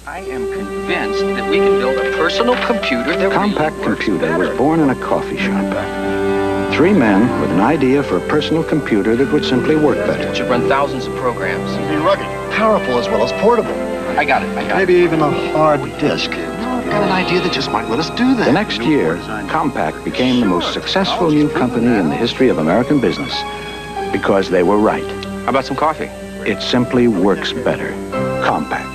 I am convinced that we can build a personal computer that Compaq Computer was born in a coffee shop. 3 men with an idea for a personal computer that would simply work better. It should run thousands of programs. Be rugged, powerful as well as portable. I got it. Maybe even a hard disk. I've got an idea that just might let us do that. The next year, Compaq became the most successful new company in the history of American business because they were right. How about some coffee? It simply works better. Compaq.